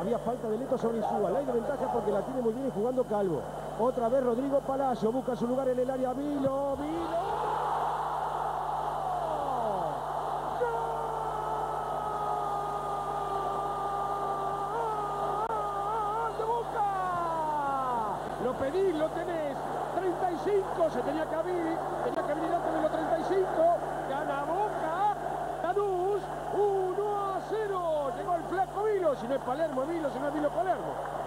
Había falta de Leto sobre Insúa. Ley de ventaja porque la tiene muy bien y jugando Calvo. Otra vez Rodrigo Palacio. Busca su lugar en el área. Vilo. Lo pedís, lo tenés. 35, se tenía que abrir antes de los 35. Gana Boca. Lanús, 1-0. Llegó el flaco Vilo. Si no es Palermo, Vilo, si no es Vilo, Palermo.